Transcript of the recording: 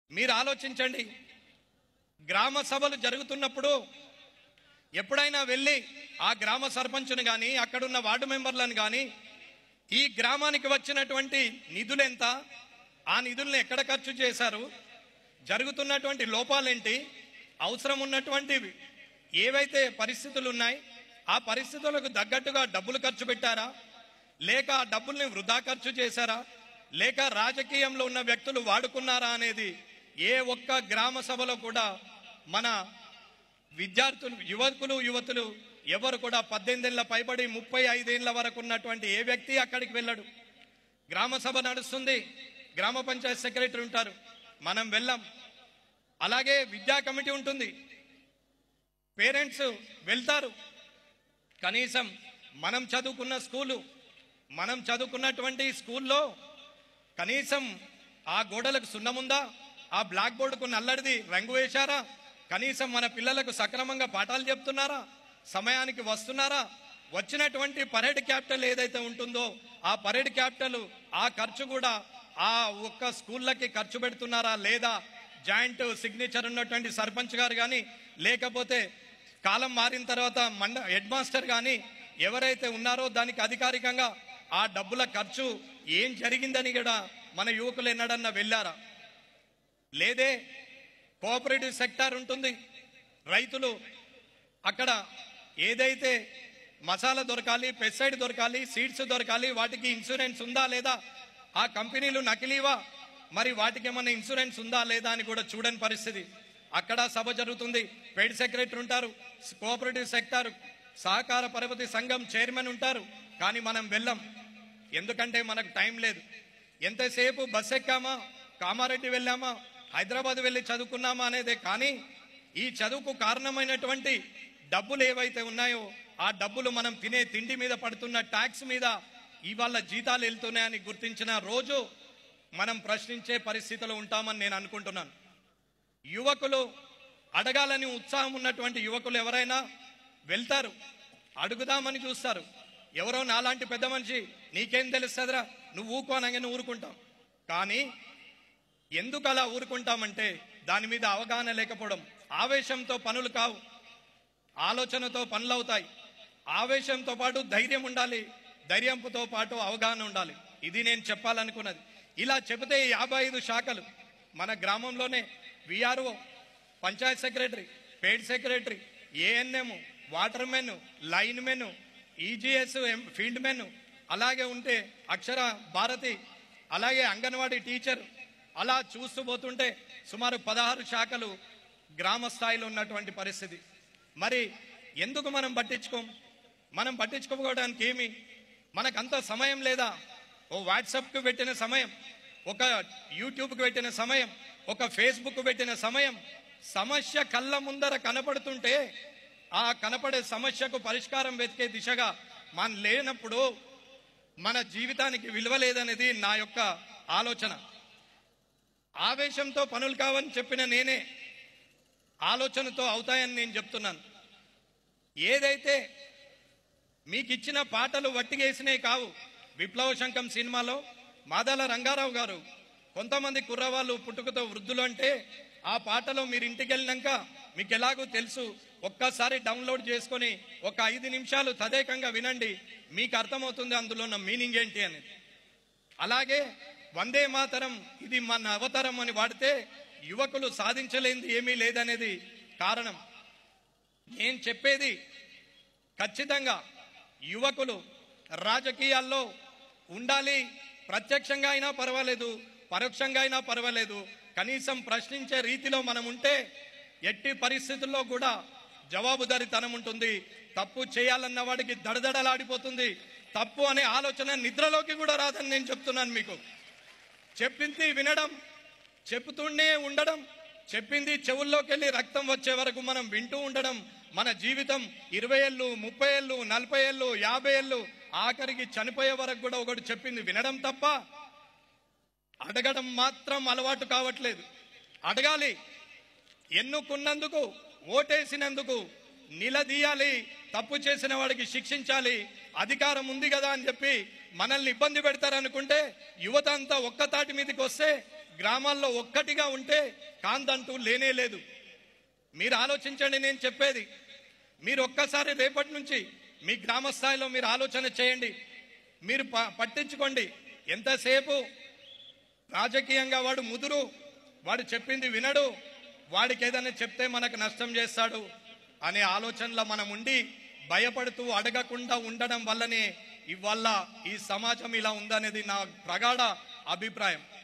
మీరు ఆలోచించండి. గ్రామ సభలు జరుగుతున్నప్పుడు ఎప్పుడైనా వెళ్ళి ఆ గ్రామ సర్పంచ్ను కానీ అక్కడున్న వార్డు మెంబర్లను కానీ ఈ గ్రామానికి వచ్చినటువంటి నిధులు ఎంత, ఆ నిధులను ఎక్కడ ఖర్చు చేశారు, జరుగుతున్నటువంటి లోపాలేంటి, అవసరం ఉన్నటువంటి ఏవైతే పరిస్థితులు ఉన్నాయి ఆ పరిస్థితులకు తగ్గట్టుగా డబ్బులు ఖర్చు పెట్టారా, లేక ఆ డబ్బుల్ని వృధా ఖర్చు చేశారా, లేక రాజకీయంలో ఉన్న వ్యక్తులు వాడుకున్నారా అనేది ఏ ఒక్క గ్రామ సభలో కూడా మన విద్యార్థులు యువతులు ఎవరు కూడా 18 ఏళ్ల పైబడి 35 ఏళ్ల వరకు ఉన్నటువంటి ఏ వ్యక్తి అక్కడికి వెళ్ళడు. గ్రామ సభ నడుస్తుంది, గ్రామ పంచాయత్ సెక్రటరీ ఉంటారు, మనం వెళ్ళాం. అలాగే విద్యా కమిటీ ఉంటుంది, పేరెంట్స్ వెళ్తారు. కనీసం మనం చదువుకున్నటువంటి స్కూల్లో కనీసం ఆ గోడలకు సున్నముందా, ఆ బ్లాక్ బోర్డుకు నల్లడిది రంగు వేశారా, కనీసం మన పిల్లలకు సక్రమంగా పాఠాలు చెప్తున్నారా, సమయానికి వస్తున్నారా, వచ్చినటువంటి పరేడ్ క్యాపిటల్ ఏదైతే ఉంటుందో ఆ పరేడ్ క్యాపిటల్ ఆ ఖర్చు కూడా ఆ ఒక్క స్కూళ్ళకి ఖర్చు పెడుతున్నారా లేదా, జాయింట్ సిగ్నేచర్ ఉన్నటువంటి సర్పంచ్ గారు కానీ లేకపోతే కాలం మారిన తర్వాత హెడ్ మాస్టర్ కానీ ఎవరైతే ఉన్నారో దానికి అధికారికంగా ఆ డబ్బుల ఖర్చు ఏం జరిగిందని కూడా మన యువకులు ఎన్నడన్నా వెళ్ళారా? లేదే. కోఆపరేటివ్ సెక్టార్ ఉంటుంది, రైతులు అక్కడ ఏదైతే మసాలా దొరకాలి, పెస్టిసైడ్ దొరకాలి, సీడ్స్ దొరకాలి, వాటికి ఇన్సూరెన్స్ ఉందా లేదా, ఆ కంపెనీలు నకిలీవా, మరి వాటికి ఏమన్నా ఇన్సూరెన్స్ ఉందా లేదా అని కూడా చూడని పరిస్థితి. అక్కడ సభ జరుగుతుంది, పెయిడ్ సెక్రటరీ ఉంటారు, కోఆపరేటివ్ సెక్టార్ సహకార పరపతి సంఘం చైర్మన్ ఉంటారు, కానీ మనం వెళ్ళాం. ఎందుకంటే మనకు టైం లేదు. ఎంతసేపు బస్ ఎక్కామా, కామారెడ్డి వెళ్ళామా, హైదరాబాద్ వెళ్ళి చదువుకున్నామా అనేదే. కానీ ఈ చదువుకు కారణమైనటువంటి డబ్బులు ఏవైతే ఉన్నాయో ఆ డబ్బులు మనం తినే తిండి మీద పడుతున్న ట్యాక్స్ మీద ఇవాళ జీతాలు వెళ్తున్నాయని గుర్తించిన రోజు మనం ప్రశ్నించే పరిస్థితిలో ఉంటామని నేను అనుకుంటున్నాను. యువకులు అడగాలని ఉత్సాహం ఉన్నటువంటి యువకులు ఎవరైనా వెళ్తారు, అడుగుదామని చూస్తారు. ఎవరో నాలాంటి పెద్ద మనిషి నీకేం తెలుస్తుందిరా, నువ్వు ఊకో అనగానే ఊరుకుంటాం. కానీ ఎందుకు అలా ఊరుకుంటామంటే దాని మీద అవగాహన లేకపోవడం. ఆవేశంతో పనులు కావు, ఆలోచనతో పనులు అవుతాయి. ఆవేశంతో పాటు ధైర్యం ఉండాలి, ధైర్యంతో పాటు అవగాహన ఉండాలి. ఇది నేను చెప్పాలనుకున్నది. ఇలా చెబితే 55 శాఖలు మన గ్రామంలోనే VRO, panchayat secretary, paid secretary, ANM, water men, line men, EGS, field men, అలాగే ఉంటే అక్షర భారతి, అలాగే అంగన్వాడీ టీచర్, అలా చూస్తూ పోతుంటే సుమారు 16 శాఖలు గ్రామ స్థాయిలో ఉన్నటువంటి పరిస్థితి. మరి ఎందుకు మనం పట్టించుకోవడానికి ఏమి మనకంత సమయం లేదా? ఓ వాట్సాప్కి పెట్టిన సమయం, ఒక యూట్యూబ్కి పెట్టిన సమయం, ఒక ఫేస్బుక్ పెట్టిన సమయం, సమస్య కళ్ళ ముందర కనపడుతుంటే ఆ కనపడే సమస్యకు పరిష్కారం వెతికే దిశగా మనం లేనప్పుడు మన జీవితానికి విలువ లేదనేది నా యొక్క ఆలోచన. ఆవేశంతో పనులు కావని చెప్పిన నేనే ఆలోచనతో అవుతాయని నేను చెప్తున్నాను. ఏదైతే మీకు ఇచ్చిన పాటలు వట్టిగేసినవి కావు. విప్లవ శంఖం సినిమాలో మాదాల రంగారావు గారు కొంతమంది కుర్రవాళ్ళు పుట్టుకతో వృద్ధులు అంటే ఆ పాటలో మీరు ఇంటికి వెళ్ళినాక మీకు ఎలాగో తెలుసు, ఒక్కసారి డౌన్లోడ్ చేసుకొని ఒక 5 నిమిషాలు తదేకంగా వినండి, మీకు అర్థమవుతుంది అందులో ఉన్న మీనింగ్ ఏంటి అనేది. అలాగే వందే మాతరం ఇది మన అవతరం అని వాడితే యువకులు సాధించలేనిది ఏమీ లేదనేది కారణం. నేను చెప్పేది ఖచ్చితంగా యువకులు రాజకీయాల్లో ఉండాలి. ప్రత్యక్షంగా అయినా పర్వాలేదు, పరోక్షంగా అయినా పర్వాలేదు, కనీసం ప్రశ్నించే రీతిలో మనం ఉంటే ఎట్టి పరిస్థితుల్లో కూడా జవాబుదారీతనం ఉంటుంది. తప్పు చేయాలన్న వాడికి దడదడలాడిపోతుంది. తప్పు అనే ఆలోచన నిద్రలోకి కూడా రాదని నేను చెప్తున్నాను మీకు. చెప్పింది వినడం, చెప్తూనే ఉండడం, చెప్పింది చెవుల్లోకి వెళ్ళి రక్తం వచ్చే వరకు మనం వింటూ ఉండడం. మన జీవితం 20 ఏళ్ళు, 30 ఏళ్ళు, 40 ఏళ్ళు, 50 ఏళ్ళు, ఆఖరికి చనిపోయే వరకు కూడా ఒకటి చెప్పింది వినడం తప్ప అడగడం మాత్రం అలవాటు కావట్లేదు. అడగాలి, ఎన్నుకున్నందుకు, ఓటేసినందుకు నిలదీయాలి, తప్పు చేసిన వాడికి శిక్షించాలి. అధికారం ఉంది కదా అని చెప్పి మనల్ని ఇబ్బంది పెడతారనుకుంటే యువత అంతా ఒక్కతాటి మీదకి వస్తే గ్రామాల్లో ఒక్కటిగా ఉంటే కాంతంటూ లేనే లేదు. మీరు ఆలోచించండి, నేను చెప్పేది మీరు ఒక్కసారి రేపటి నుంచి మీ గ్రామ స్థాయిలో మీరు ఆలోచన చేయండి. మీరు పట్టించుకోండి. ఎంతసేపు రాజకీయంగా వాడు ముదురు, వాడు చెప్పింది వినడు, వాడికి ఏదైనా చెప్తే మనకు నష్టం చేస్తాడు అనే ఆలోచనలో మనం ఉండి భయపడుతూ అడగకుండా ఉండడం వల్లనే ఇవాళ ఈ సమాజం ఇలా ఉందనేది నా ప్రగాఢ అభిప్రాయం.